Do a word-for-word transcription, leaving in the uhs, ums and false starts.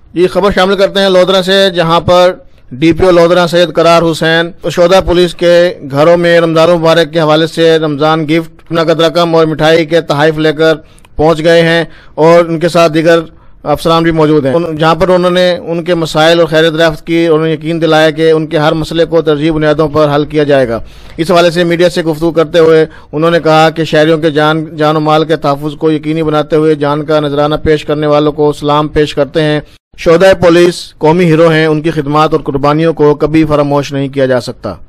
ये खबर शामिल करते हैं लोधरा से, जहां पर डीपीओ लोधरा सैयद करार हुसैन शोधा पुलिस के घरों में रमजान मुबारक के हवाले से रमजान गिफ्ट, नकद रकम और मिठाई के तोहफे लेकर पहुंच गए हैं और उनके साथ दीगर अफसरान भी मौजूद हैं, जहां पर उन्होंने उनके मसाइल और खैर दराफ्त की और उन्हें यकीन दिलाया कि उनके हर मसले को तरजीह बुनियादों पर हल किया जाएगा। इस हवाले से मीडिया से गुफ्तगू करते हुए उन्होंने कहा कि शहरियों के जान जान और माल के तहफ़्फ़ुज़ को यकीनी बनाते हुए जान का नजराना पेश करने वालों को सलाम पेश करते हैं। शोधा पुलिस कौमी हीरो हैं, उनकी खिदमत और कुर्बानियों को कभी फरामोश नहीं किया जा सकता।